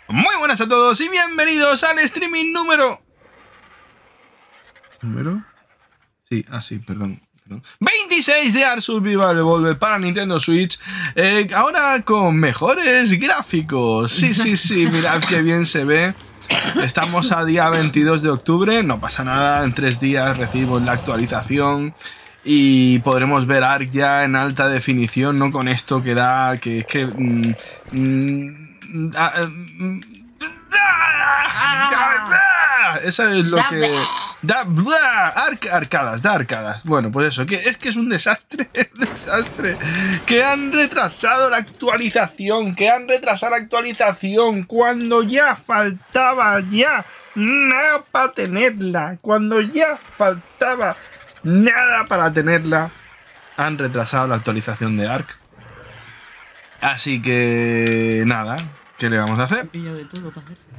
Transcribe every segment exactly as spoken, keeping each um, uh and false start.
Muy buenas a todos y bienvenidos al streaming número... ¿Número? Sí, ah sí, perdón, perdón. veintiséis de Ark Survival Evolved para Nintendo Switch. Eh, ahora con mejores gráficos. Sí, sí, sí, mirad qué bien se ve. Estamos a día veintidós de octubre, no pasa nada, en tres días recibimos la actualización y podremos ver Ark ya en alta definición, no con esto que da, que es que... Mm, mm, ah, mm, ah, eso es lo que... Da, blah, arc, arcadas, da arcadas. Bueno, pues eso, que es que es un desastre, un desastre. Que han retrasado la actualización, que han retrasado la actualización cuando ya faltaba ya nada para tenerla. Cuando ya faltaba nada para tenerla, han retrasado la actualización de Ark. Así que nada, ¿qué le vamos a hacer? De todo para hacerse.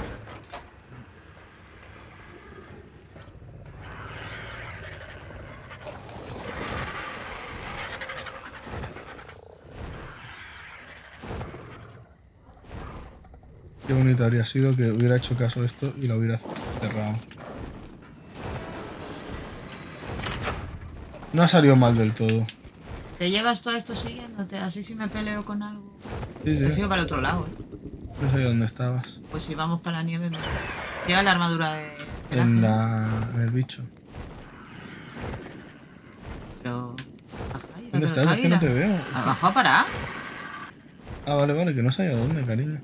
Qué bonito habría sido que hubiera hecho caso de esto y lo hubiera cerrado. No ha salido mal del todo. ¿Te llevas todo esto siguiéndote? Así si me peleo con algo. Sí, sí. Te sigo para el otro lado, ¿eh? No sé dónde estabas. Pues si vamos para la nieve, me... lleva la armadura de... En la... en el bicho. Pero... ¿Dónde estás? Es que no te veo. ¿Abajo a parar? Ah, vale, vale, que no sé a dónde, cariño.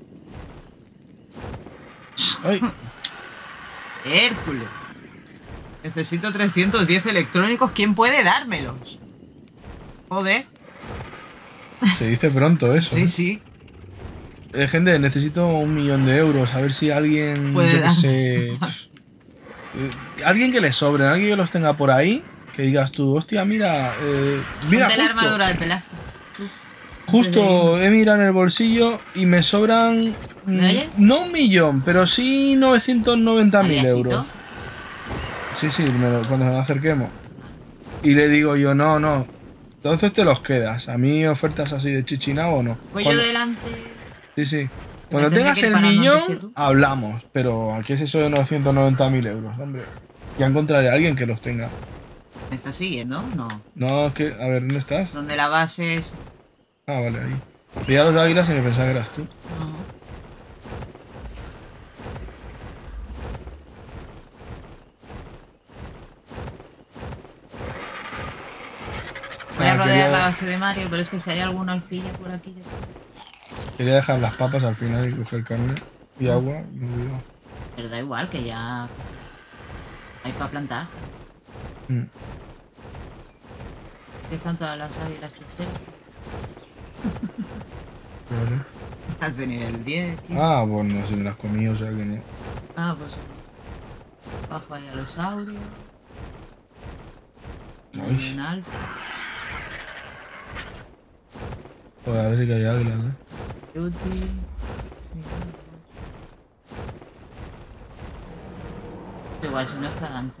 ¡Ay! Hércules. Necesito trescientos diez electrónicos. ¿Quién puede dármelos? Joder. Se dice pronto eso. Sí, ¿eh? sí. Eh, gente, necesito un millón de euros. A ver si alguien... Puede yo que dar. sé... eh, alguien que le sobre, alguien que los tenga por ahí. Que digas tú, hostia, mira... Eh, mira, Ponte la justo, armadura de pelaje. justo he mirado en el bolsillo y me sobran... ¿Me oyes? No un millón, pero sí novecientos noventa mil ¿Aliasito? euros. Sí, sí, me lo- cuando nos acerquemos. Y le digo yo, no, no. Entonces te los quedas. A mí ofertas así de chichinabo o no. Voy Cuando- yo delante. Sí, sí. me Cuando tendré tengas que ir el parando antes que millón, tú. hablamos. Pero aquí es eso de novecientos noventa mil euros, hombre. Ya encontraré a alguien que los tenga. ¿Me estás siguiendo? No. No, es que... A ver, ¿dónde estás? Donde la base es... Ah, vale, ahí. Veía los águilas y me pensaba que eras tú. No. Voy a Ah, rodear quería- la base de Mario, pero es que si hay algún alfilla por aquí... ya- Quería dejar las papas al final y coger carne y agua y me he olvidado. Pero da igual, que ya... hay para plantar. Mm. Aquí están todas las águilas chusteras. Vale. Las de nivel diez, tío. Ah, bueno, si me las comí, o sea que no. Ah, pues... bajo ahí a los saurios. Ay. Un alfa. Joder, ahora sí que hay águilas, ¿eh? Beauty. Sí. Igual, si no está Dante.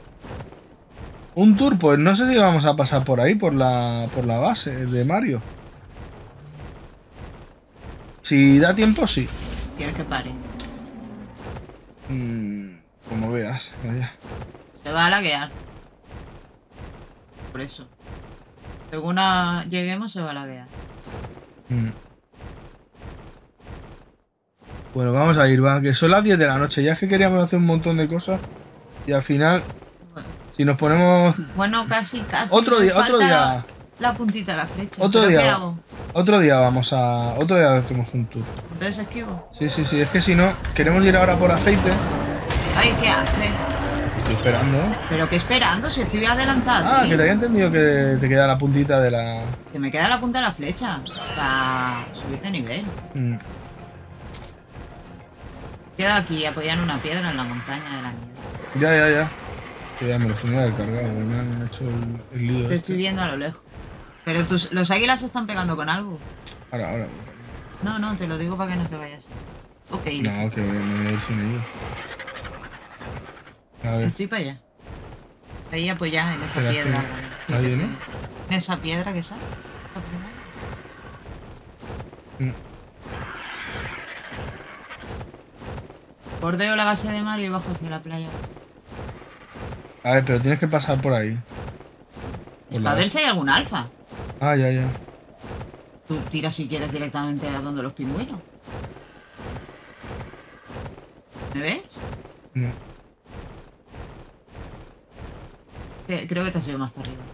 Un tour, pues no sé si vamos a pasar por ahí, por la, por la base de Mario. Si da tiempo, sí. Quieres que pare. Mm, como veas, vaya. Se va a laguear. Por eso. Según a... lleguemos, se va a laguear. Mm. Bueno, vamos a ir, va, que son las diez de la noche. Ya es que queríamos hacer un montón de cosas. Y al final, Bueno, si nos ponemos... bueno casi, casi. Otro me día, otro falta día. La, la puntita de la flecha. Otro ¿Pero día. qué hago? Otro día vamos a... Otro día hacemos un tour. Entonces esquivo. Sí, sí, sí. Es que si no, queremos ir ahora por aceite. Ay, ¿qué hace? Estoy esperando. ¿Pero qué esperando? Si estoy adelantado. Ah, tío. que te había entendido que te queda la puntita de la... Que me queda la punta de la flecha. Para subir de nivel. Mm. Quedo aquí apoyado en una piedra en la montaña de la nieve. Ya, ya, ya. Que ya me los tenía descargado. Me han hecho el, el lío. Te este. estoy viendo a lo lejos. Pero tus, los águilas se están pegando con algo. Ahora, ahora. No, no, te lo digo para que no te vayas. Ok, No, que me voy a ir sin ellos. A ver. estoy para allá. Ahí apoyada en esa Espera, piedra. espera. Sí, Ahí, que ¿no? sí. En esa piedra que sale. Esa primera. Mm. Bordeo la base de Mario y bajo hacia la playa. A ver, pero tienes que pasar por ahí. Por la A ver base. si hay algún alfa. Ah, ya, ya. Tú tiras si quieres directamente a donde los pingüinos. ¿Me ves? No. Que- Creo que te has ido más para arriba.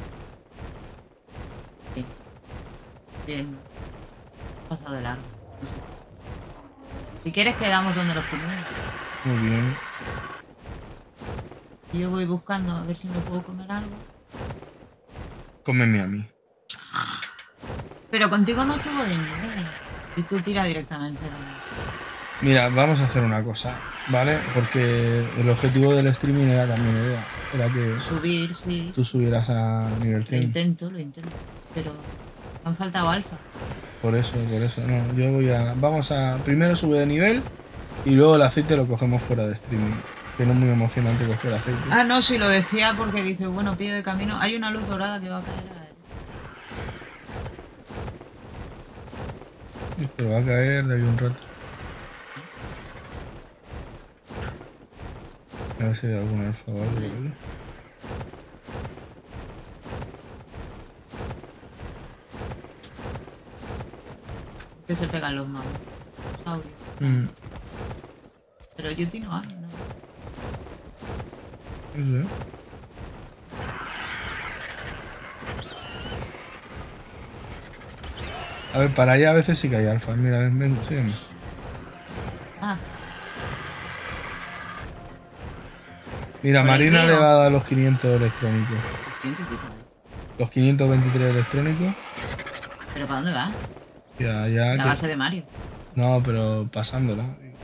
Sí. Bien. Has pasado de largo. No sé. Si quieres quedamos donde los pingüinos. Muy bien. Y yo voy buscando a ver si me puedo comer algo. Cómeme a mí. Pero contigo no subo de nivel. Y tú tiras directamente donde... Mira, vamos a hacer una cosa, ¿vale? Porque el objetivo del streaming era también era, era que Subir, sí. tú subieras a nivel Lo cien. intento, lo intento. Pero me han faltado alfa. Por eso, por eso. No, yo voy a... Vamos a... Primero sube de nivel y luego el aceite lo cogemos fuera de streaming. Que no es muy emocionante coger aceite. Ah, no, sí lo decía porque dice, bueno, pillo de camino. Hay una luz dorada que va a caer a él. Pero va a caer de aquí un rato. A ver si hay algún alfa o algo, ¿vale? Que se pegan los malos. Saurios. Mm, Pero Yuti no hay, ¿no? no sé. A ver, para allá a veces sí que hay alfa. Mira, ven, ven, sígueme. Ah, Mira, Por el Marina río. le va a dar los quinientos electrónicos. ciento y pico, ¿eh? Los quinientos veintitrés electrónicos. ¿Pero para dónde va? Ya, ya. La que- base de Mario. No, pero pasándola.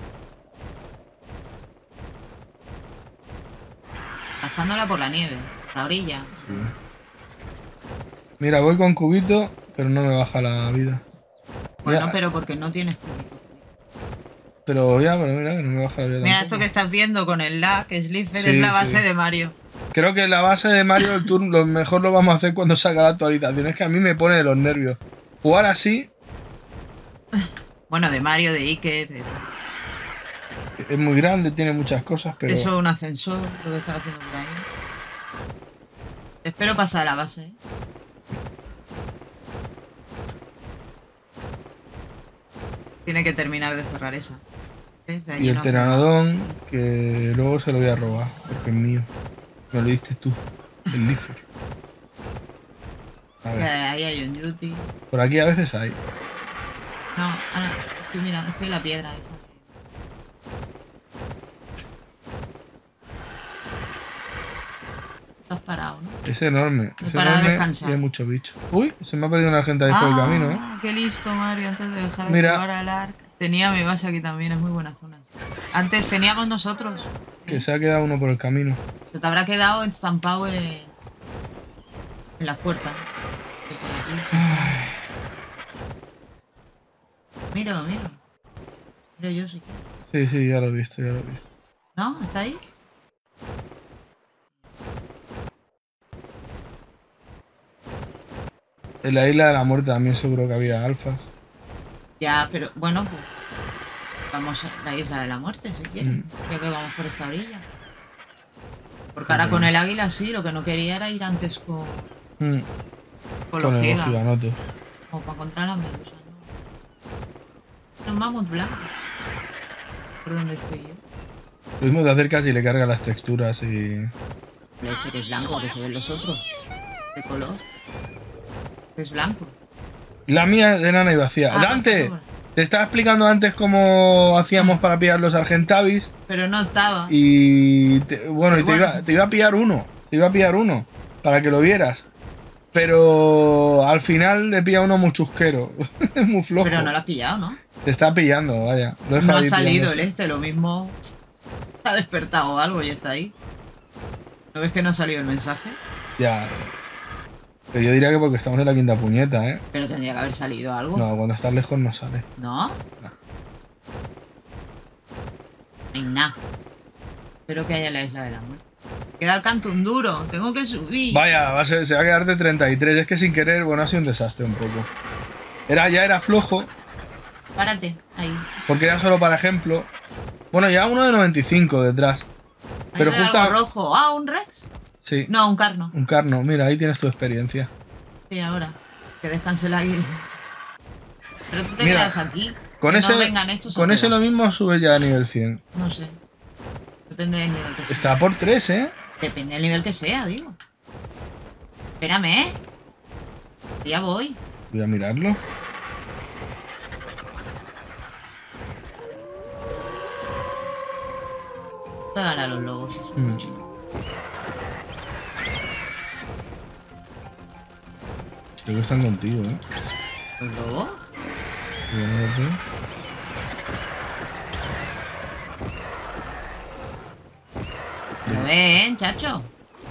Pasándola por la nieve. La orilla. Sí. Mira, voy con cubito, pero no me baja la vida. Bueno, Mira, pero porque no tienes cubito. Pero ya, pero mira, que no me baja la vida. Mira, tampoco. esto que estás viendo con el lag, Slipher, Sí, es la sí. base de Mario. Creo que la base de Mario el turno lo mejor lo vamos a hacer cuando salga la actualización. Es que a mí me pone de los nervios. Jugar así Bueno, de Mario, de Iker, de... es muy grande, tiene muchas cosas, pero... Eso, un ascensor, lo que estás haciendo por ahí. Espero pasar a la base, ¿eh? Tiene que terminar de cerrar esa. ¿Ves? De allí Y el no ha cerrado. pteranodón, que luego se lo voy a robar, porque es mío. Me lo diste tú, el Lifer. A Que ver, ahí hay un Yuti. por aquí a veces hay. No, ahora, estoy mirando, estoy en la piedra esa. Estás parado, ¿no? Es enorme, Me es para a enorme descansar. y hay mucho bicho. Uy, se me ha perdido una argenta ahí por el camino, ¿eh? Ah, qué listo, Mario, antes de dejar de Mira. jugar al Ark. Tenía mi base aquí también, es muy buena zona. Antes teníamos nosotros. Que se ha quedado uno por el camino. Se te habrá quedado estampado en, en las puertas. De por aquí. Míralo, míralo. Miro yo si quieres. Sí, sí, ya lo he visto, ya lo he visto. ¿No? ¿Está ahí? En la isla de la muerte también seguro que había alfas. Ya, pero bueno, pues vamos a la isla de la muerte si quieres. Mm. Ya que vamos por esta orilla. Porque ahora con el águila sí, lo que no quería era ir antes con, Mm, con, con los los gigas. giganotos. Como para encontrar las medusas, ¿no? Un mamut blanco. ¿Por dónde estoy yo? Lo mismo te acercas y le cargas las texturas y... Leche, que es blanco, que se ven los otros. ¿Qué color? Que es blanco. La mía es enana y vacía. Ah, ¡Dante! sobra. Te estaba explicando antes cómo hacíamos para pillar los Argentavis Pero no estaba. y... te- bueno, y te, Bueno. iba, te iba a pillar uno. Te iba a pillar uno para que lo vieras. Pero al final le pilla uno muy chusquero. Es muy flojo. Pero no lo has pillado, ¿no? Te está pillando, vaya. Lo he No dejado ha ahí salido el pillándose. este, lo mismo. Ha despertado algo y está ahí. ¿No ves que no ha salido el mensaje? Ya. Pero yo diría que porque estamos en la quinta puñeta, ¿eh? Pero tendría que haber salido algo. No, cuando estás lejos no sale. ¿No? No. No hay nada. Espero que haya en la isla de la muerte. Queda el cantón duro, tengo que subir. Vaya, va a ser- se va a quedar de treinta y tres. Es que sin querer, bueno, ha sido un desastre un poco. Era, ya era flojo, Párate, ahí. porque era solo para ejemplo. Bueno, ya uno de noventa y cinco detrás. Pero justo justo... rojo. Ah, ¿un Rex? Sí. No, un Carno. Un Carno. Mira, ahí tienes tu experiencia. Sí, ahora. Que descanse el águila. Pero tú te Mira, quedas aquí. Con que ese, no vengan estos con ese lo mismo subes ya a nivel cien. No sé. Depende del nivel que sea. Está por tres, ¿eh? Depende del nivel que sea, digo. Espérame, ¿eh? Ya voy. Voy a mirarlo. Pégale a los lobos. Mm. Creo que están contigo, ¿eh? ¿Los lobos? Yo no los veo. ¿Lo ven, chacho?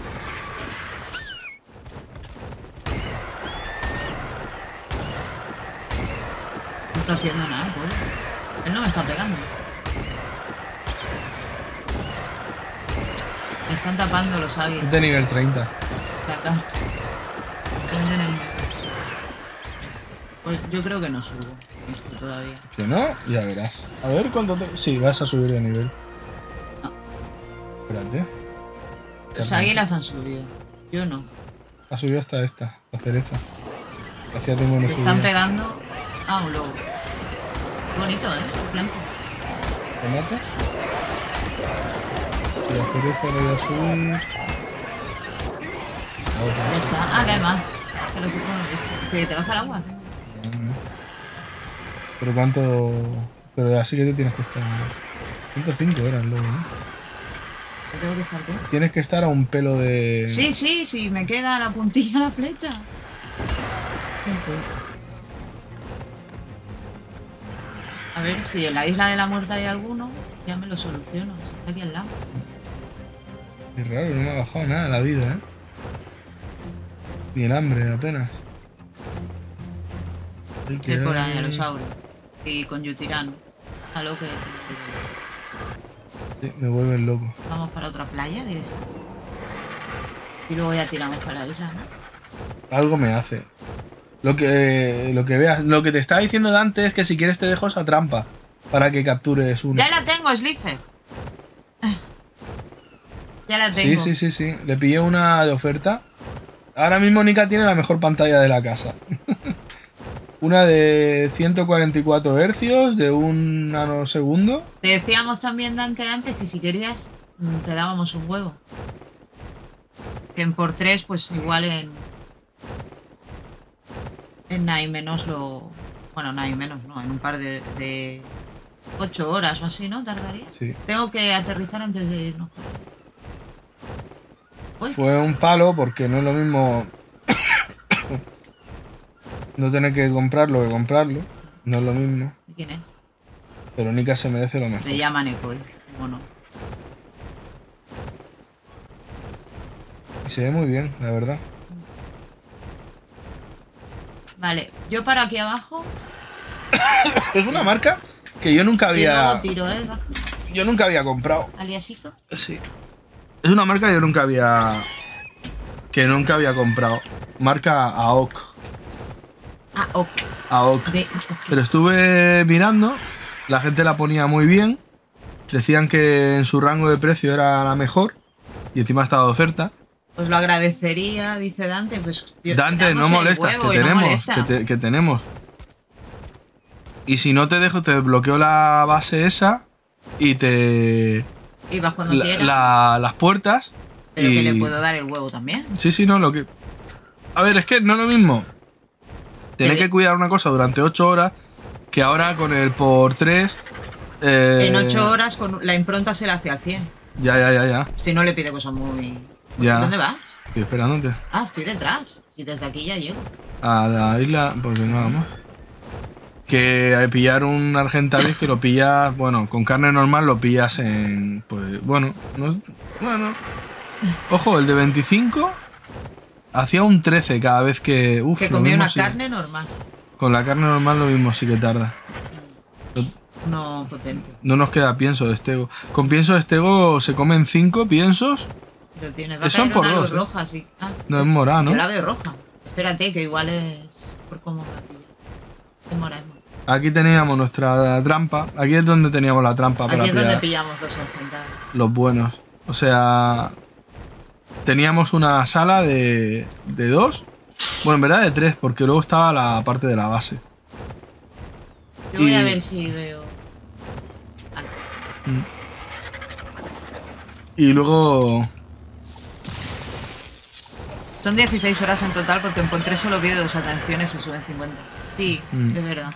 No está haciendo nada, pues. Él no me está pegando. Me están tapando los águilas. Es de nivel treinta. De acá. ¿Dónde en el medio? Pues yo creo que no subo esto todavía. ¿Que no? Ya verás. A ver cuánto te... Sí, vas a subir de nivel. No. Espérate. Los águilas han subido. Yo no. Ha subido hasta esta, la cereza. Hacía tiempo que no Me subía. están pegando a un lobo. Bonito, ¿eh? El blanco. ¿Te matas? Y la cereza le voy a subir. La otra. Ya está. Ah, que hay más. Que lo supongo esto. ¿Que te vas al agua? Pero cuánto... Pero así que te tienes que estar... ciento cinco era el lobo, ¿no? ¿Yo tengo que estar qué? Tienes que estar a un pelo de... Sí, sí, sí. Me queda la puntilla la flecha. A ver, si en la isla de la muerte hay alguno, ya me lo soluciono. Está aquí al lado. Es raro, no me ha bajado nada la vida, ¿eh? Ni el hambre, apenas. Hay que Es por dar- ahí, a los auros. Y con Yutirano. A lo que... Sí, me vuelven loco. Vamos para otra playa directa. Y luego ya tiramos para la isla, ¿no? Algo me hace. Lo que, lo que veas, lo que te estaba diciendo Dante es que si quieres te dejo esa trampa para que captures uno. Ya la tengo, Slipher. Ya la tengo. Sí, sí, sí, sí. Le pillé una de oferta. Ahora mismo Nika tiene la mejor pantalla de la casa. Una de ciento cuarenta y cuatro hercios, de un nanosegundo. Te decíamos también, Dante, antes que si querías mm, te dábamos un huevo. Que en por tres, pues igual en... En nada y menos lo... Bueno, nada y menos, no. En un par de... de... ocho horas o así, ¿no? ¿Tardaría? Sí. Tengo que aterrizar antes de irnos. Uy, Fue un palo porque no es lo mismo no tener que comprarlo que comprarlo. No es lo mismo. ¿de quién es? Pero Nika se merece lo mejor. Se llama Nicole. Bueno. Y se ve muy bien, la verdad. Vale, yo paro aquí abajo Es una marca que yo nunca y luego había... tiro, ¿eh? Yo nunca había comprado. Aliasito. Sí. Es una marca que yo nunca había... Que nunca había comprado. Marca A O C. Ah, ok. A O C. De... Pero estuve mirando. La gente la ponía muy bien. Decían que en su rango de precio era la mejor. Y encima estaba de oferta. Pues lo agradecería, dice Dante. Pues, tío, Dante, no damos el molestas, que huevo y no tenemos, molesta. que, te- que tenemos. Y si no te dejo, te bloqueo la base esa y te... Y vas cuando la- quieras. la- las puertas. Pero y... que le puedo dar el huevo también. Sí, sí, no, lo que... A ver, es que no es lo mismo tener Te- que cuidar una cosa durante ocho horas que ahora con el por tres... eh, En ocho horas con la impronta se la hace al cien. Ya, ya, ya, ya. Si no le pide cosas muy... Ya. ¿Dónde vas? Estoy esperándote. Ah, estoy detrás. Si desde aquí ya llego. A la isla, pues venga, vamos. Que hay pillar un Argentavis que lo pillas, bueno, con carne normal lo pillas en, pues, bueno, no, bueno. Ojo, el de veinticinco hacía un trece cada vez que, uf, Que lo comía mismo una sí- carne normal. Con la carne normal lo mismo sí que tarda. No potente. No nos queda pienso de estego. Con pienso de estego se comen cinco piensos. Pero tiene... Va a Son caer por una dos, luz ¿eh? roja, sí. Ah, No es morada, ¿no? Yo la veo roja. Espérate, que igual es por cómo me la pillo. Es mora, es mora. Aquí teníamos nuestra trampa. Aquí es donde teníamos la trampa Aquí para es donde pillar pillamos los enfrentados. los buenos. O sea, teníamos una sala de, de dos. Bueno, en verdad de tres, porque luego estaba la parte de la base. Yo voy Y- a ver si veo... Ah, Y luego... son dieciséis horas en total porque encontré solo vídeos, atenciones se suben cincuenta. Sí, Mm. es verdad.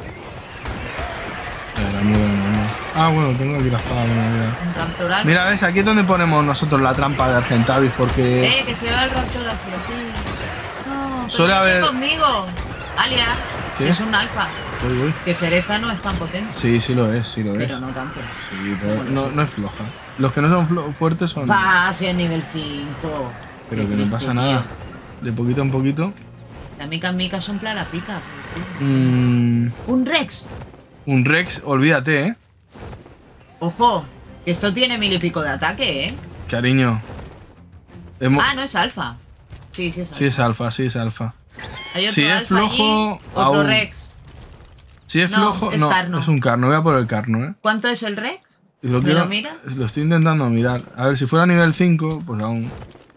Era muy bueno, ¿no? Ah, bueno, tengo aquí la espada. Bueno, mira. Un raptoral. Mira, ves, aquí es donde ponemos nosotros la trampa de Argentavis, porque... Eh, que se va el raptor hacia ti. No, pero Suele vente haber- conmigo. Alias, ¿Qué? que es un alfa. Uy, uy. Que Cereza no es tan potente. Sí, sí lo es, sí lo es. Pero no tanto. Sí, pero no, no es floja. Los que no son flo- fuertes son... Va, si es nivel cinco. Pero Qué que no triste, pasa nada. tío. De poquito en poquito. La mica mica son la pica. Mm, Un Rex. un Rex, olvídate, ¿eh? Ojo, que esto tiene mil y pico de ataque, ¿eh? Cariño. Hemos- Ah, no es alfa. Sí, sí es alfa. Sí es alfa, sí es alfa. Hay otro si es alfa flojo, allí, otro aún. Rex. Si es No, flojo... es no, carno. es un carno. Voy a por el carno, ¿eh? ¿Cuánto es el Rex? Y lo, ¿Me quiero- lo miras? lo estoy intentando mirar. A ver, si fuera nivel cinco, pues aún...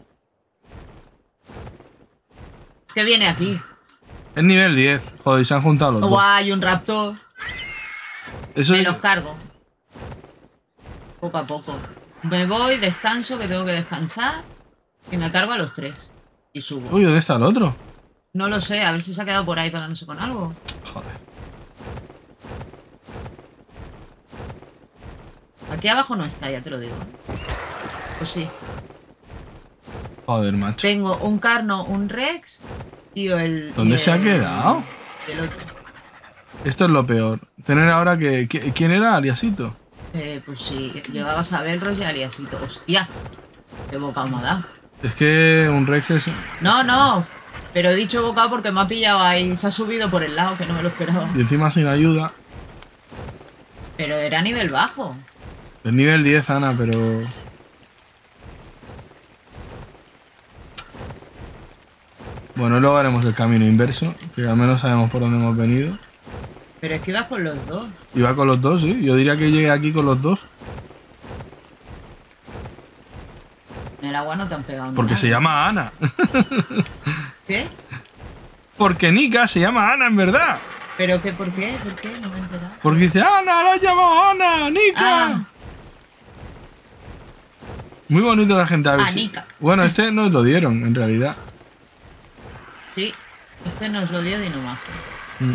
Es que viene aquí. Es nivel diez. Joder, y se han juntado los dos. Guay, un raptor. Eso Me es- los cargo. Poco a poco. Me voy, descanso, que tengo que descansar. Y me cargo a los tres. Y subo. Uy, ¿dónde está el otro? No lo sé, a ver si se ha quedado por ahí pegándose con algo. Joder. Aquí abajo no está, ya te lo digo. Pues sí. Joder, macho. Tengo un Carno, un Rex y el... ¿Dónde y se ha el- quedado? El otro. Esto es lo peor. Tener ahora que... que- ¿Quién era Aliasito? Eh, pues sí, llevabas a Belros y a Aliasito. ¡Hostia! ¡Qué bocado me ha dado! Es que un Rex es... No, no. Pero he dicho bocado porque me ha pillado ahí. Se ha subido por el lado, que no me lo esperaba. Y encima sin ayuda. Pero era a nivel bajo. Es nivel diez, Ana, pero... Bueno, luego haremos el camino inverso, que al menos sabemos por dónde hemos venido. Pero es que ibas con los dos. Iba con los dos, sí. Yo diría que llegué aquí con los dos. En el agua no te han pegado ni Porque nada. se llama Ana. ¿Qué? Porque Nika se llama Ana, en verdad. ¿Pero qué? ¿Por qué? ¿Por qué? No me he enterado. Porque dice, Ana, la llamo Ana, Nika. Ah, Muy bonito la gente. A ver Ah, si- Nika. Bueno, este nos lo dieron, en realidad. sí. Este nos lo dio Dinomazo. Mm.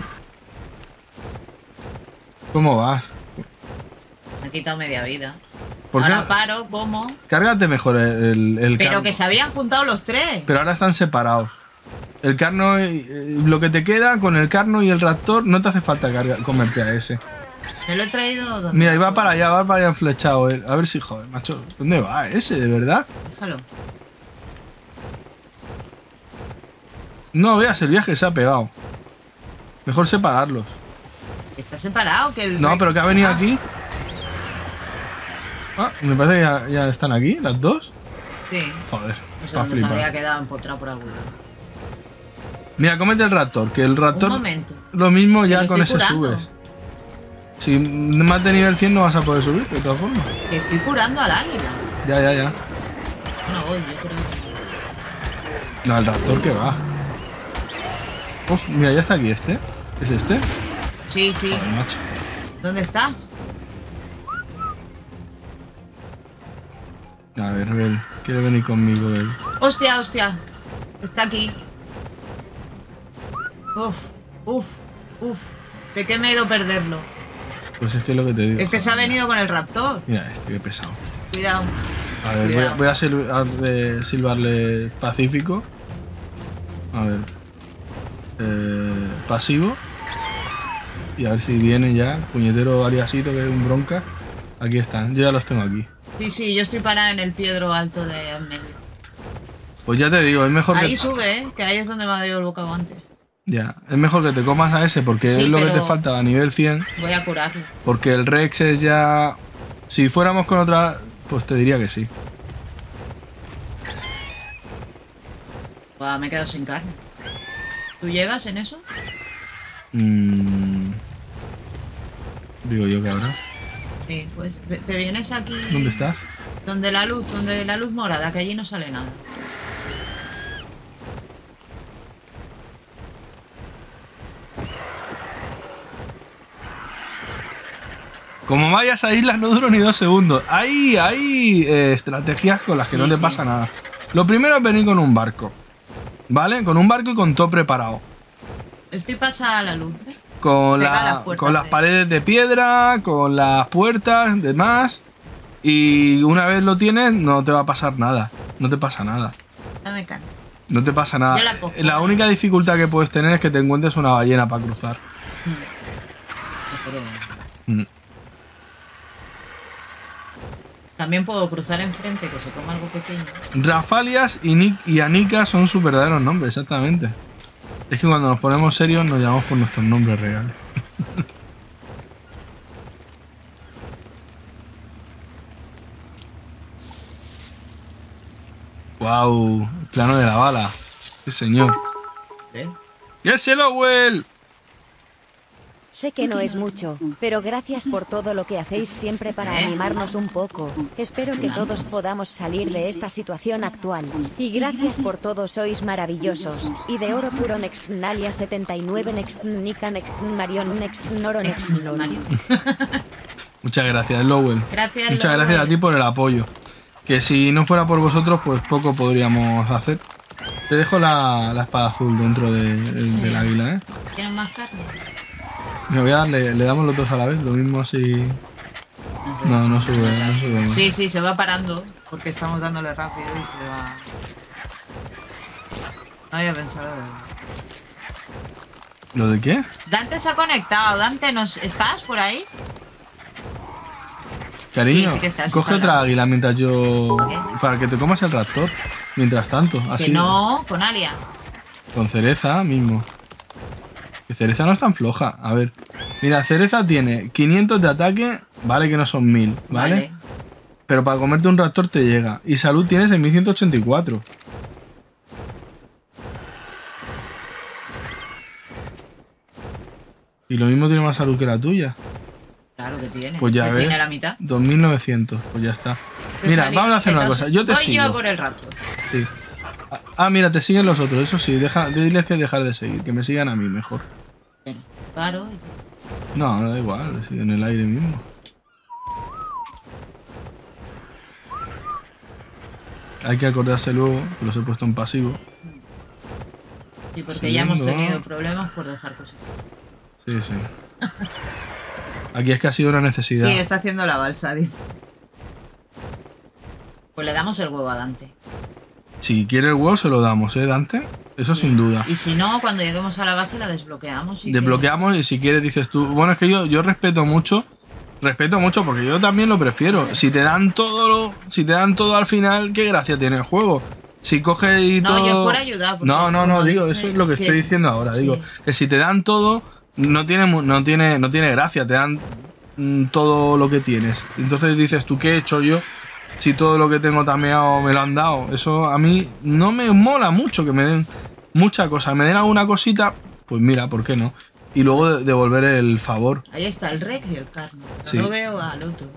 ¿Cómo vas? Me ha quitado media vida. ¿Por qué? Ahora paro, como. Cárgate mejor el, el, el Pero carno. que se habían juntado los tres. Pero ahora están separados. El carno, eh, eh, lo que te queda con el carno y el raptor, no te hace falta cargar, comerte a ese. Me lo he traído donde. Mira, y va para allá, va para allá enflechado él. A ver si, joder, macho, ¿dónde va ese, de verdad? Déjalo. No veas el viaje que se ha pegado. Mejor separarlos. Está separado, que el. No, Rex- pero que ha venido Ah, aquí. Ah, me parece que ya, ya están aquí, las dos. Sí. Joder, No sé pa' dónde se habría flipar. quedado empotrado por algún lado. Mira, cómete el raptor, que el raptor, Un momento. lo mismo Que ya me con estoy ese curando. subes. Si más de nivel cien no vas a poder subir, de todas formas. Que estoy curando al águila. Ya, ya, ya. No voy, yo creo que. No, el raptor que va. Uf, mira, ya está aquí este. ¿Es este? Sí, sí. Joder, macho. ¿Dónde estás? A ver, Bel, quiere venir conmigo, Bel. Hostia, hostia. Está aquí. Uf, uf, uf. ¿De qué me he ido a perderlo? Pues es que es lo que te digo. Es que se ha venido con el raptor. Mira este, qué pesado. Cuidado. A ver, voy a, Cuidado. voy a sil- a de- silbarle pacífico. A ver. Eh, pasivo. Y a ver si vienen ya. Puñetero aliasito, que es un bronca. Aquí están, yo ya los tengo aquí. Sí, sí, yo estoy parada en el piedro alto de en medio. Pues ya te digo, es mejor Ahí que... sube, ¿eh? Que ahí es donde me ha dado el bocado antes. Ya, es mejor que te comas a ese porque Sí, es lo que pero- te falta a nivel cien. Voy a curarlo. Porque el Rex es ya... Si fuéramos con otra, pues te diría que sí. Buah, me he quedado sin carne. ¿Tú llevas en eso? Mm, Digo yo que habrá. Sí, pues te vienes aquí. ¿Dónde estás? Donde la luz, donde la luz morada, que allí no sale nada. Como vayas a islas no duro ni dos segundos. Hay, hay eh, estrategias con las que sí, no te sí. pasa nada. Lo primero es venir con un barco. ¿Vale? Con un barco y con todo preparado. Estoy pasada a la luz. ¿eh? Con, la, las puertas, con las de... paredes de piedra, con las puertas, demás. Y una vez lo tienes, no te va a pasar nada. No te pasa nada. Dame carne. No te pasa nada. La, cojo, la única dificultad que puedes tener es que te encuentres una ballena para cruzar. Mm. Mm. También puedo cruzar enfrente, que se coma algo pequeño. Rafalias y, Nick y Anika son sus verdaderos nombres, exactamente. Es que cuando nos ponemos serios nos llamamos por nuestros nombres reales. Wow, el plano de la bala. Sí, señor. ¿Eh? ¡Yes, Lowell! Sé que no es mucho, pero gracias por todo lo que hacéis siempre para animarnos un poco. Espero que todos podamos salir de esta situación actual. Y gracias por todo, sois maravillosos. Y de oro puro Next Nalia setenta y nueve Next Nika Next Marion Next Noro Next Noro. Muchas gracias, Lowell. Gracias, Muchas Lowell. gracias a ti por el apoyo. Que si no fuera por vosotros, pues poco podríamos hacer. Te dejo la, la espada azul dentro de, de, sí. del águila, ¿eh? ¿Tienes más carne? Me voy a darle, le damos los dos a la vez, lo mismo si... No, no sube, no sube más. Sí, sí, se va parando, porque estamos dándole rápido y se va... No había pensado en... ¿Lo de qué? Dante se ha conectado. Dante, ¿nos estás por ahí? Cariño, sí, sí que estás, coge otra para... águila mientras yo... ¿Qué? Para que te comas el raptor. Mientras tanto, así... Que no, con Alia. Con Cereza mismo. Que Cereza no es tan floja. A ver. Mira, Cereza tiene quinientos de ataque. Vale que no son mil, ¿vale? Vale. Pero para comerte un raptor te llega. Y salud tienes en mil ciento ochenta y cuatro. Y lo mismo tiene más salud que la tuya. Claro que tiene. Pues ya ves. Tiene la mitad. dos mil novecientos. Pues ya está. Mira, salí, vamos a hacer una cosa. Yo te voy sigo. yo por el raptor. Sí. Ah, mira, te siguen los otros. Eso sí, deja, diles que dejar de seguir. Que me sigan a mí mejor. Claro. No, no da igual. En el aire mismo. Hay que acordarse luego que los he puesto en pasivo. Sí, porque Siguiendo. ya hemos tenido problemas por dejar cosas. Sí, sí. Aquí es que ha sido una necesidad. Sí, está haciendo la balsa, dice. Pues le damos el huevo a Dante. Si quiere el huevo se lo damos, ¿eh, Dante? Eso sí. Sin duda. Y si no, cuando lleguemos a la base la desbloqueamos. Y desbloqueamos que... y si quieres dices tú... Bueno, es que yo, yo respeto mucho... Respeto mucho porque yo también lo prefiero. Si te dan todo lo, si te dan todo al final, ¿qué gracia tiene el juego? Si coges y no, todo... No, yo por ayudar. No, no, no, digo, eso es lo que, que... estoy diciendo ahora. Sí. Digo, que si te dan todo, no tiene, no tiene, no tiene gracia. Te dan mm, todo lo que tienes. Entonces dices, ¿tú qué he hecho yo? Si todo lo que tengo tameado me lo han dado. Eso a mí no me mola mucho que me den mucha cosa. Me den alguna cosita, pues mira, ¿por qué no? Y luego devolver el favor. Ahí está el Rex y el Carno. No sí. lo veo al otro.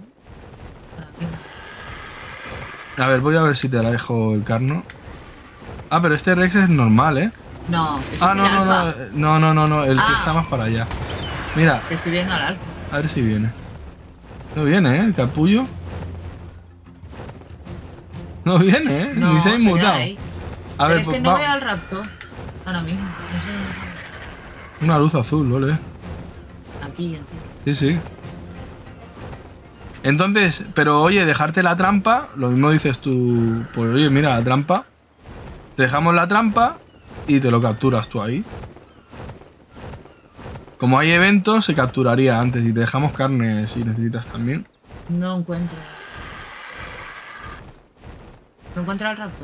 A ver, voy a ver si te la dejo el Carno. Ah, pero este Rex es normal, ¿eh? No, ese ah, es no, el no, alfa. no, no, no, no, el ah. que está más para allá. Mira. Te estoy viendo al alfa. A ver si viene. No viene, ¿eh? El capullo. No viene, ¿eh? No, ni se ha inmutado. A pero ver, es pues que no va. veo al raptor ahora mismo. No sé, no sé. Una luz azul, ¿vale? Aquí, encima. Sí, sí. Entonces, pero oye, dejarte la trampa, lo mismo dices tú, pues oye, mira la trampa. Te dejamos la trampa y te lo capturas tú ahí. Como hay eventos, se capturaría antes y te dejamos carne si necesitas también. No encuentro. ¿No encuentro al raptor?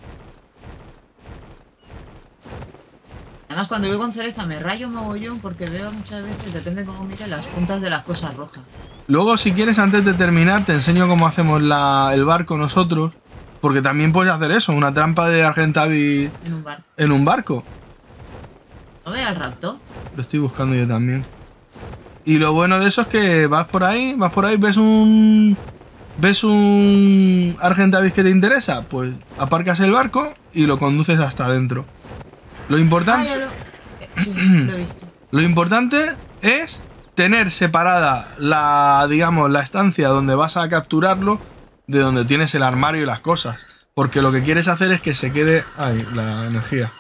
Además, cuando voy con Cereza me rayo mogollón porque veo muchas veces, depende de cómo mire, las puntas de las cosas rojas. Luego, si quieres, antes de terminar, te enseño cómo hacemos la, el barco nosotros. Porque también puedes hacer eso, una trampa de Argentavis en un barco. En un barco. ¿No ve al raptor? Lo estoy buscando yo también. Y lo bueno de eso es que vas por ahí, vas por ahí, ves un... ¿Ves un Argentavis que te interesa? Pues aparcas el barco y lo conduces hasta adentro. Lo importante... Ah, lo... Sí, lo he visto. Lo importante es tener separada la, digamos, la estancia donde vas a capturarlo de donde tienes el armario y las cosas. Porque lo que quieres hacer es que se quede... Ay, la energía.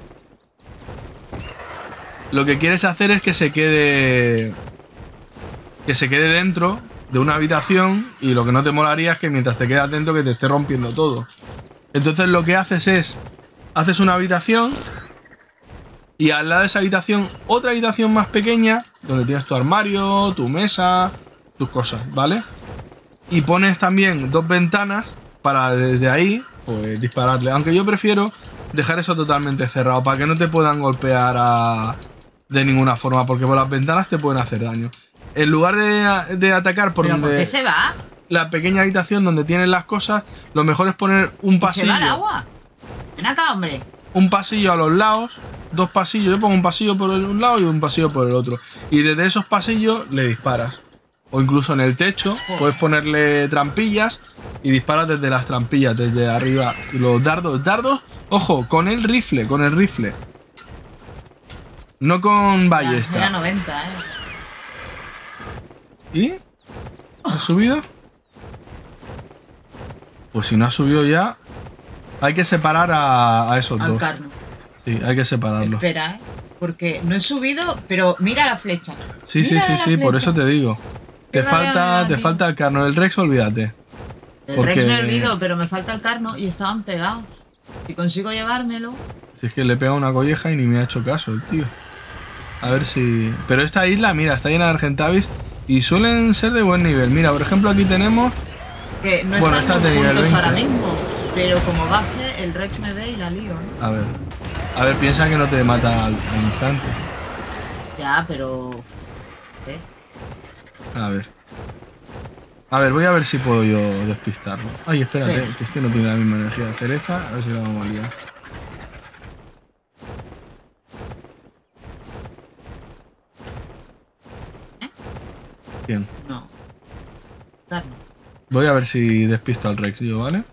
Lo que quieres hacer es que se quede... Que se quede dentro de una habitación, y lo que no te molaría es que mientras te quedas dentro que te esté rompiendo todo. Entonces lo que haces es... Haces una habitación y al lado de esa habitación otra habitación más pequeña donde tienes tu armario, tu mesa, tus cosas, ¿vale? Y pones también dos ventanas para desde ahí pues dispararle. Aunque yo prefiero dejar eso totalmente cerrado para que no te puedan golpear a... de ninguna forma, porque por las ventanas te pueden hacer daño. En lugar de, de atacar por ¿Pero donde... por qué se va? La pequeña habitación donde tienen las cosas, lo mejor es poner un pasillo. ¿Se va el agua? Ven acá, hombre. Un pasillo a los lados, dos pasillos. Yo pongo un pasillo por un lado y un pasillo por el otro. Y desde esos pasillos le disparas. O incluso en el techo, oh. puedes ponerle trampillas y disparas desde las trampillas, desde arriba. Y los dardos, dardos, ojo, con el rifle, con el rifle. No con ballesta. Era noventa, eh. ¿Y? ¿Has subido? Pues si no has subido ya, hay que separar a, a esos Al dos. Carno. Sí, hay que separarlos. Espera, ¿eh? Porque no he subido, pero mira la flecha. Sí, sí, sí, sí, por eso te digo. Te falta, te falta el Carno. El Rex, olvídate. El porque... Rex no olvido, pero me falta el Carno y estaban pegados. Si consigo llevármelo... Si es que le pega una colleja y ni me ha hecho caso el tío. A ver si... Pero esta isla, mira, está llena de Argentavis y suelen ser de buen nivel. Mira, por ejemplo, aquí tenemos... Que no bueno, están de nivel juntos veinte. ahora mismo, pero como baje, el Rex me ve y la lío, ¿eh? A ver. A ver, piensa que no te mata al, al instante. Ya, pero... ¿eh? A ver. A ver, voy a ver si puedo yo despistarlo. Ay, espérate, sí. que este no tiene la misma energía de cereza. A ver si lo vamos a liar. ¿Eh? Bien. No. Carno. Voy a ver si despisto al Rex yo, ¿vale?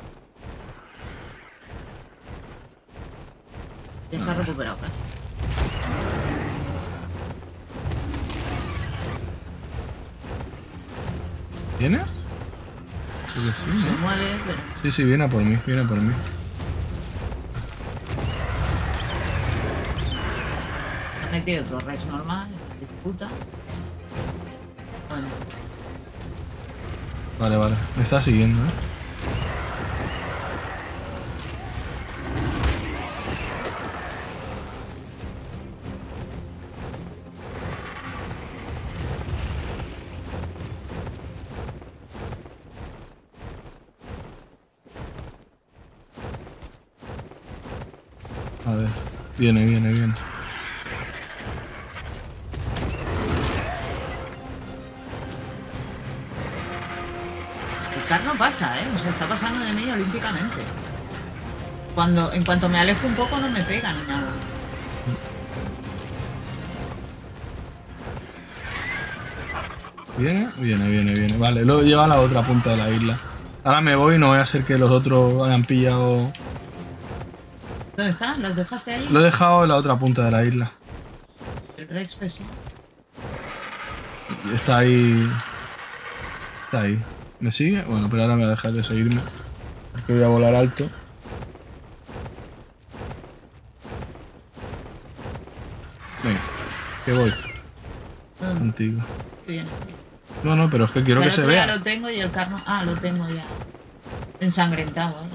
Ya se ha recuperado casi. ¿Viene? Creo que sí, Se ¿no? mueve, pero... Sí, sí, viene a por mí, viene a por mí. Ha metido otro Rex normal, disputa. Bueno. Vale, vale. Me está siguiendo, ¿eh? A ver. Viene, viene, viene. El Carno pasa, ¿eh? O sea, está pasando de mí olímpicamente. Cuando, en cuanto me alejo un poco no me pega ni nada. Viene, viene, viene, viene. Vale, lo lleva a la otra punta de la isla. Ahora me voy y no voy a hacer que los otros hayan pillado... ¿Dónde están? ¿Los dejaste ahí? Lo he dejado en la otra punta de la isla. El Rex, pues sí. Está ahí... Está ahí. ¿Me sigue? Bueno, pero ahora me va a dejar de seguirme. Porque voy a volar alto. Venga, que voy. Mm. Contigo. Bien. No, no, pero es que quiero el que se otro ya vea. lo tengo y el Carno... Ah, lo tengo ya. Ensangrentado, ¿eh?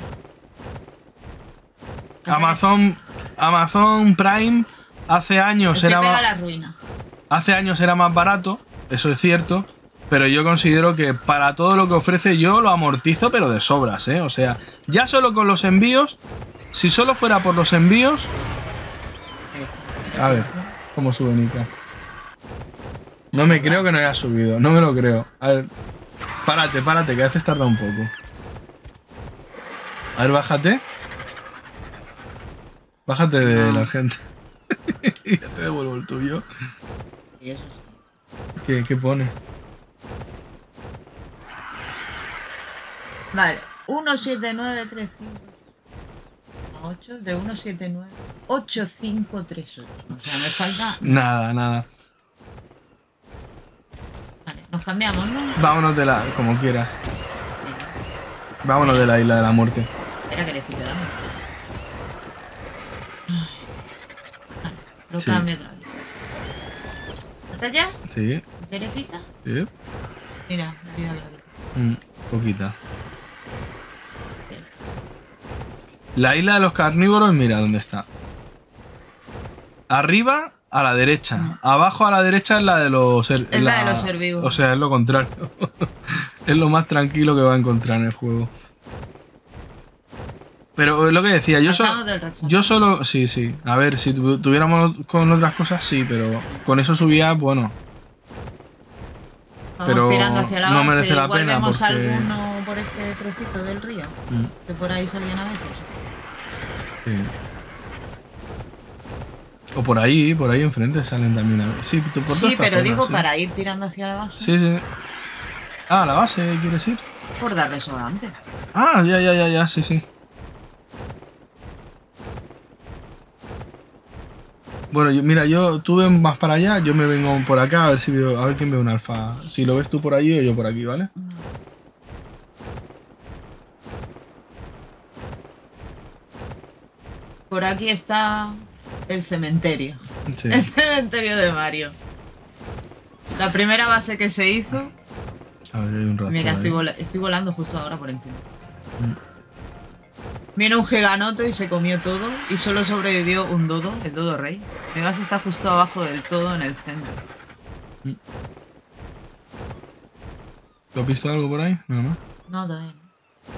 Amazon, Amazon Prime hace años Este era pega más, la ruina. hace años era más barato, eso es cierto, pero yo considero que para todo lo que ofrece yo lo amortizo, pero de sobras, ¿eh? O sea, ya solo con los envíos, si solo fuera por los envíos... A ver, ¿cómo sube Nika? No me creo que no haya subido, no me lo creo. A ver, párate, párate, que a veces tarda un poco. A ver, bájate. Bájate de No. la gente. Y ya te devuelvo el tuyo. Y eso ¿Qué, qué pone? Vale, uno siete nueve tres cinco ocho de uno siete nueve ocho cinco tres ocho. O sea, me falta... Nada, nada. Vale, nos cambiamos, ¿no? Vámonos de la... como quieras. Venga. Vámonos de la isla de la muerte. Espera que le estoy pegando. Vale, lo Sí. cambio otra vez. ¿Hasta allá? Sí, ¿Cerecita? sí. Mira, la vida que lo quito. Mm, poquita. La isla de los carnívoros, mira dónde está. Arriba, a la derecha. Mm. Abajo, a la derecha, es la de los... ser- Es la de los herbívoros. O sea, es lo contrario. Es lo más tranquilo que va a encontrar en el juego. Pero es lo que decía, yo solo... Pasamos del Rexon. Yo solo... Sí, sí. A ver, si tu- tuviéramos con otras cosas, sí, pero con eso subía, bueno... Vamos pero tirando hacia la no base. merece la Igual pena vemos porque- alguno por este trocito del río. Mm, Que por ahí salían a veces. sí. O por ahí, por ahí enfrente salen también. a- Sí, por toda Sí, esta pero zona, digo sí. para ir tirando hacia la base. Sí, sí. Ah, la base, ¿quieres ir? Por darle soda antes. Ah, ya, ya, ya, ya, sí, sí. Bueno, yo, mira, yo tú ven más para allá, yo me vengo por acá a ver si veo, a ver quién ve un alfa. Si lo ves tú por allí o yo por aquí, ¿vale? Por aquí está el cementerio. Sí. El cementerio de Mario. La primera base que se hizo. A ver, hay un rato. Mira, ahí. estoy, vola- estoy volando justo ahora por encima. Viene un giganoto y se comió todo. Y solo sobrevivió un dodo, el dodo rey. Mi base está justo abajo del todo en el centro. ¿Tú has visto algo por ahí? No, no. No, todavía no.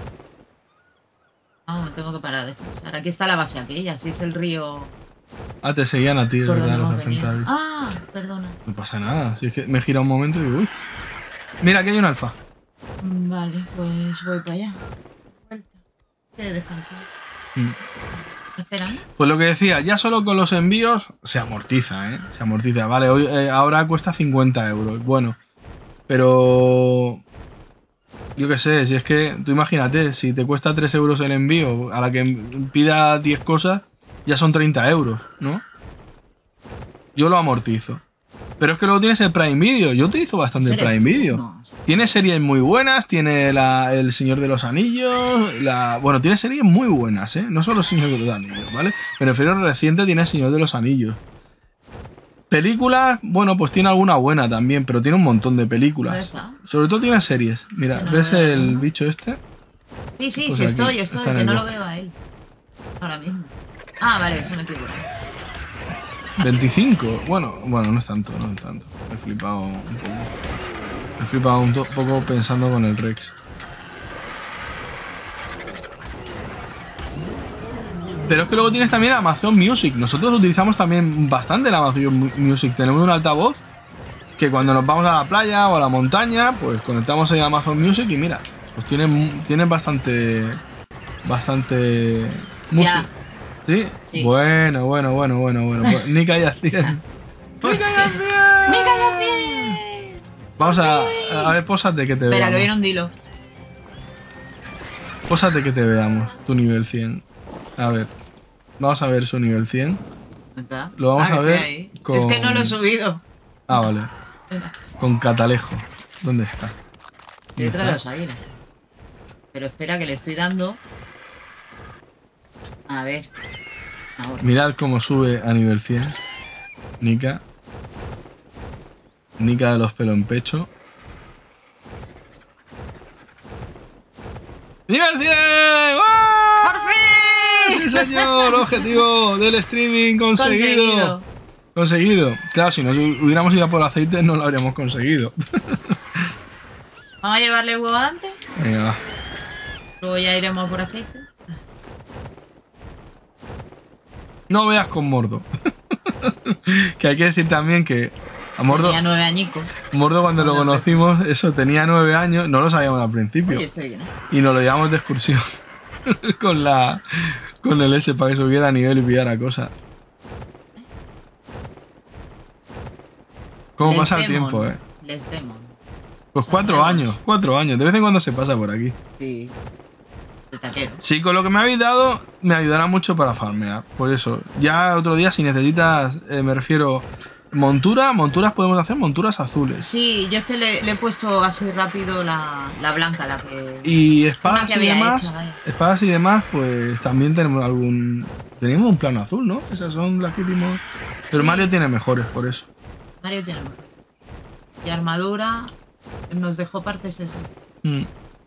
Ah, me tengo que parar a descansar. Aquí está la base aquella, así es el río Ah, te seguían a ti, es por donde verdad, los hemos venido. enfrentados. Ah, perdona. No pasa nada, si es que me gira un momento y digo, uy. Mira, aquí hay un alfa. Mm, Vale, pues voy para allá. Vuelta. He de descansar. Mm. ¿Esperando? Pues lo que decía, ya solo con los envíos se amortiza, ¿eh? Se amortiza. Vale, hoy, eh, ahora cuesta cincuenta euros. Bueno, pero... Yo qué sé, si es que tú imagínate, si te cuesta tres euros el envío, a la que pida diez cosas, ya son treinta euros, ¿no? Yo lo amortizo. Pero es que luego tienes el Prime Video. Yo utilizo bastante el ¿Eres Prime tú? Video. No. Tiene series muy buenas, tiene la, El Señor de los Anillos, la... Bueno, tiene series muy buenas, ¿eh? No solo El Señor de los Anillos, ¿vale? Me refiero a reciente, tiene El Señor de los Anillos. Películas, bueno, pues tiene alguna buena también, pero tiene un montón de ¿Dónde películas. está? Sobre todo tiene series. Mira, Que no ¿ves lo veo, el ¿no? bicho este? Sí, sí, Pues sí, aquí, estoy, estoy, está en que el no lo bosque. veo a él. Ahora mismo. Ah, vale, se metió por ahí. veinticinco. Bueno, bueno, no es tanto, no es tanto. Me he flipado un poco. Me he flipado un to- poco pensando con el Rex. Pero es que luego tienes también Amazon Music. Nosotros utilizamos también bastante la Amazon Mu- Music. Tenemos un altavoz que cuando nos vamos a la playa o a la montaña, pues conectamos ahí a Amazon Music y mira, pues tienen, tienen bastante... Bastante... Música. ¿Sí? Sí. Bueno, bueno, bueno, bueno, bueno. Pues, Nika ya cien. ¡Nika ya cien! ¡Venga, ya bien! Vamos a, a ver, pósate que te Espera, veamos. que viene un dilo. Pósate que te veamos, tu nivel cien. A ver, vamos a ver su nivel cien. ¿Dónde está? Lo vamos Ah, que a estoy ver ahí. con- Es que no lo he subido. Ah, vale. Venga, Con Catalejo. ¿Dónde está? estoy detrás de los águilas. Pero espera, que le estoy dando. A ver. Ahora. Mirad cómo sube a nivel cien. Nika. Nika de los pelos en pecho. ¡Nivel cien! ¡Guau! ¡Por fin! ¡Sí, señor! Objetivo del streaming conseguido. Conseguido. Conseguido. Claro, si nos hubiéramos ido a por aceite no lo habríamos conseguido. Vamos a llevarle el huevo antes. Venga, va. Luego ya iremos a por aceite. No veas con Mordo. Que hay que decir también que a Mordo, Tenía nueve añicos. Mordo cuando lo Nueve. conocimos, eso, tenía nueve años, no lo sabíamos al principio. Oye, estoy lleno. Y nos lo llevamos de excursión con la con el S para que subiera a nivel y pillara cosas. ¿Cómo Les pasa el Demon. tiempo, eh? Les demos. Pues cuatro años, cuatro años. De vez en cuando se pasa por aquí. Sí. El taquero. Sí, con lo que me habéis dado me ayudará mucho para farmear. Por eso, ya otro día si necesitas, eh, me refiero, montura, monturas podemos hacer monturas azules. Sí, yo es que le, le he puesto así rápido la, la blanca, la que... Y una espadas que y había demás, hecho, vaya. espadas y demás, pues también tenemos algún... Teníamos un plano azul, ¿no? Esas son las que hicimos... Pero Sí. Mario tiene mejores, por eso. Mario tiene más. Y armadura nos dejó partes eso. Mm.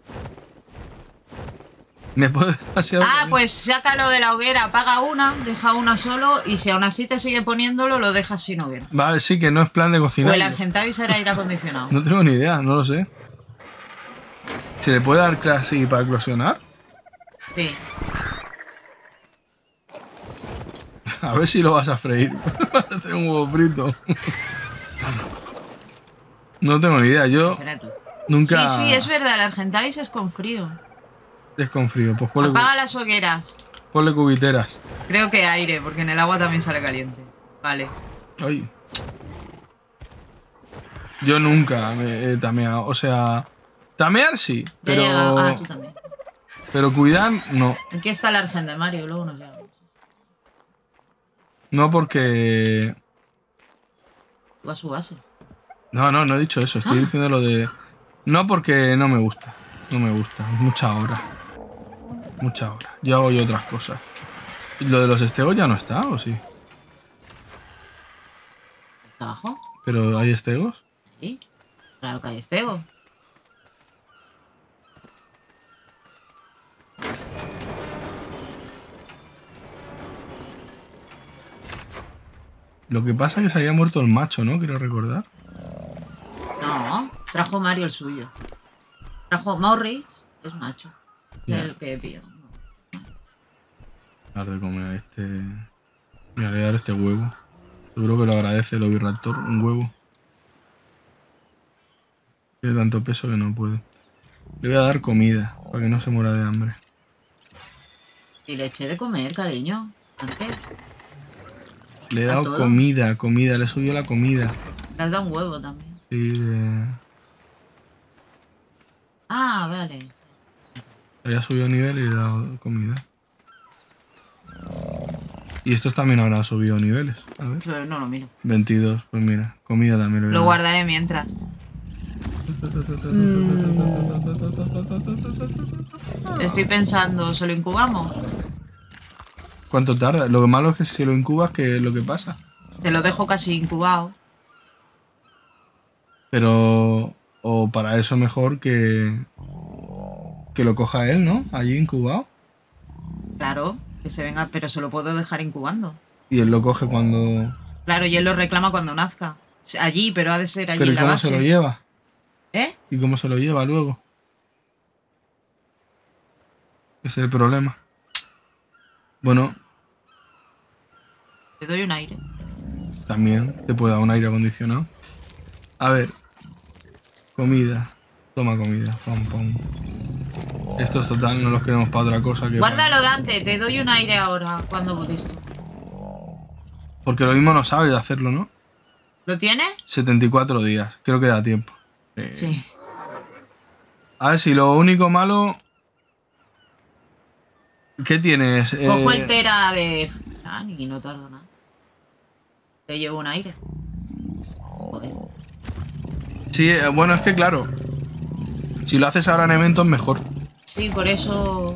¿Me puedo demasiado? Ah, pues sácalo de la hoguera, apaga una, deja una solo y si aún así te sigue poniéndolo, lo dejas sin hoguera. Vale, sí, que no es plan de O cocinar. el Argentavis era aire acondicionado. No tengo ni idea, no lo sé. ¿Se le puede dar clase para eclosionar? Sí. A ver si lo vas a freír. Vas a hacer un huevo frito. No tengo ni idea, yo Será tú. nunca... Sí, sí, es verdad, el Argentavis es con frío. Es con frío, pues ponle, Apaga las hogueras. ponle cubiteras. Creo que aire, porque en el agua también sale caliente. Vale. Ay. Yo nunca me he tameado, o sea... Tamear sí, Ya pero... llega- Ah, tú también. Pero cuidar, no. Aquí está el Argent de Mario, luego nos llevamos. No porque... Tú a su base. No, no, no he dicho eso. Estoy Ah. diciendo lo de... No porque no me gusta. No me gusta. Mucha hora. Mucha hora. Yo hago yo otras cosas. ¿Lo de los estegos ya no está o sí? ¿Está abajo? ¿Pero hay estegos? Sí. Claro que hay estego. Lo que pasa es que se había muerto el macho, ¿no? Quiero recordar. No, trajo Mario el suyo. Trajo Morris, es macho. Ya. Es el que pilló. Darle de comer a este... Voy a dar este huevo. Seguro que lo agradece el Oviraptor. Un huevo. Tiene tanto peso que no puede. Le voy a dar comida para que no se muera de hambre. Y le eché de comer, cariño. Antes. Le he ¿A dado todo? comida, comida. Le subió la comida. Le has dado un huevo también. Sí, de... Ah, vale. Había subido nivel y le he dado comida. Y estos también habrán subido niveles. A ver. Pero no lo miro. veintidós, pues mira. Comida también le voy a Lo dar. guardaré mientras. Estoy pensando, ¿se lo incubamos? ¿Cuánto tarda? Lo malo es que si lo incubas, ¿qué es lo que pasa? Te lo dejo casi incubado. Pero... O para eso mejor que... Que lo coja él, ¿no? Allí incubado. Claro, que se venga, pero se lo puedo dejar incubando. Y él lo coge cuando... Claro, y él lo reclama cuando nazca. Allí, pero ha de ser allí Pero ¿y en la cómo base. se lo lleva? ¿Eh? ¿Y cómo se lo lleva luego? Ese es el problema. Bueno, Te doy un aire. también te puede dar un aire acondicionado. A ver. Comida. Toma comida. Pam, pam. Estos total no los queremos para otra cosa que... Guárdalo, Dante, te doy un aire ahora, cuando votes tú. Porque lo mismo no sabes hacerlo, ¿no? ¿Lo tienes? setenta y cuatro días. Creo que da tiempo. Eh, Sí. A ver si lo único malo... ¿Qué tienes? Cojo Eh, el tera de... Ah, y no tardo nada. Te llevo un aire. Joder. Sí, eh, bueno, es que claro. Si lo haces ahora en eventos, mejor. Sí, por eso...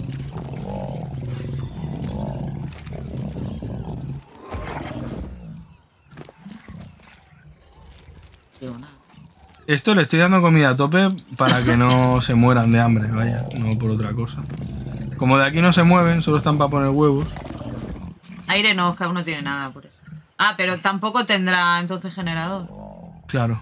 Digo nada. Esto le estoy dando comida a tope para que no se mueran de hambre, vaya, no por otra cosa. Como de aquí no se mueven, solo están para poner huevos. Aire no, que aún no tiene nada por eso. Ah, pero tampoco tendrá entonces generador. Claro.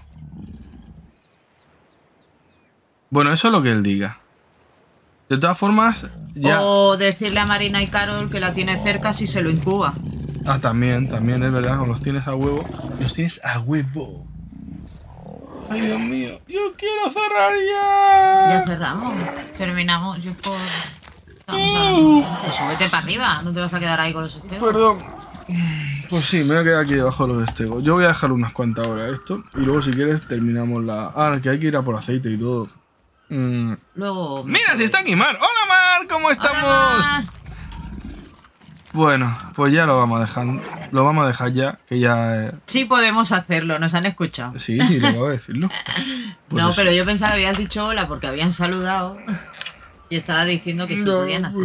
Bueno, eso es lo que él diga. De todas formas, ya... O decirle a Marina y Carol que la tiene cerca si se lo incuba. Ah, también, también, es verdad, los tienes a huevo. Los tienes a huevo. Ay, Dios mío, yo quiero cerrar ya. Ya cerramos. Terminamos. Yo por... Estamos hablando. Súbete para arriba. No te vas a quedar ahí con los estegos. Perdón. Pues sí, me voy a quedar aquí debajo de los estegos. Yo voy a dejar unas cuantas horas esto. Y luego, si quieres, terminamos la. Ah, que hay que ir a por aceite y todo. Mm. Luego. Mira, si está aquí Mar. ¡Hola, Mar! ¿Cómo estamos? Hola, Mar. Bueno, pues ya lo vamos a dejar. Lo vamos a dejar ya, que ya. Eh... Sí podemos hacerlo, nos han escuchado. Sí, sí, le acabo de decirlo. Pues no, eso. pero yo pensaba que habías dicho hola porque habían saludado. Y estaba diciendo que sí No, podían hacerlo.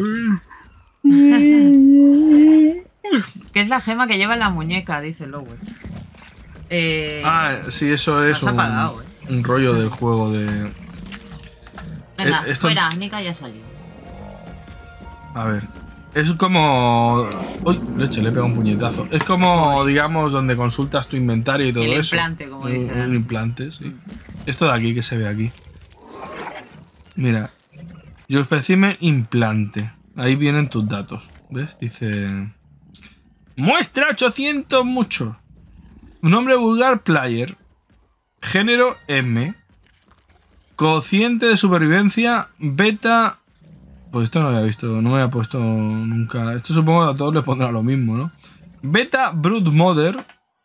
Que es la gema que lleva en la muñeca, dice Lower. Eh, Ah, sí, eso es has un, apagado, eh. un rollo del juego de. Venga, eh, esto- fuera, Nika ya salió. A ver. Es como. Uy, leche, le he pegado un puñetazo. Es como, digamos, donde consultas tu inventario y todo El eso. implante, como Un- dice Un, Dante. implante, sí. Esto de aquí que se ve aquí. Mira. Yo espécimen implante. Ahí vienen tus datos. ¿Ves? Dice. Muestra ochocientos mucho. Nombre vulgar player. Género M. Cociente de supervivencia beta. Pues esto no lo había visto, no me había puesto nunca. Esto supongo que a todos les pondrá lo mismo, ¿no? Beta Brood Mother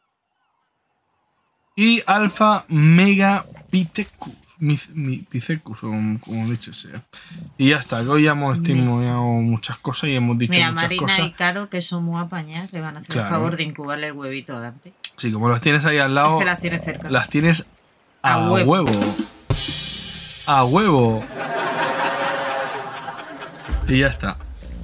y Alpha Mega Pithecus. Mi, mi, Pithecus, o como, como leche sea. Y ya está, que hoy ya hemos testimoniado muchas cosas y hemos dicho Mira, muchas Marina cosas. y Caro, que son muy apañadas, le van a hacer Claro. el favor de incubarle el huevito a Dante. Sí, como las tienes ahí al lado, Es que las tiene cerca. las tienes a, A huevo. huevo. A huevo. Y ya está.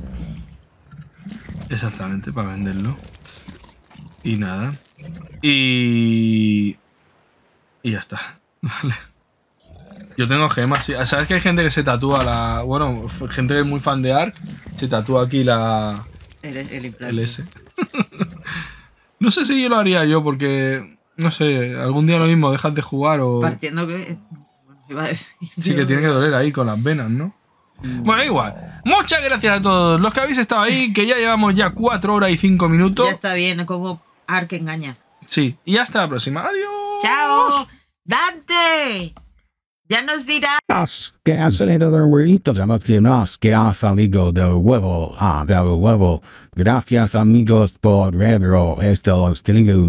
Exactamente, para venderlo. Y nada. Y... Y ya está. Vale. Yo tengo gemas. Sí. ¿Sabes que hay gente que se tatúa la... Bueno, gente que es muy fan de Ark, se tatúa aquí la... El, el implante. el S. No sé si yo lo haría yo porque... No sé, algún día lo mismo, dejas de jugar o... Partiendo que... Bueno, iba a decir... Sí, que tiene que doler ahí con las venas, ¿no? Bueno, igual. Muchas gracias a todos los que habéis estado ahí, que ya llevamos ya cuatro horas y cinco minutos. Ya está bien, como Ark engaña. Sí, y hasta la próxima. Adiós. ¡Chao! ¡Dante! Ya nos dirá... Los que han salido del huevito de emocionados que ha salido del huevo, ah, del huevo. Gracias amigos por verlo, esto os digo.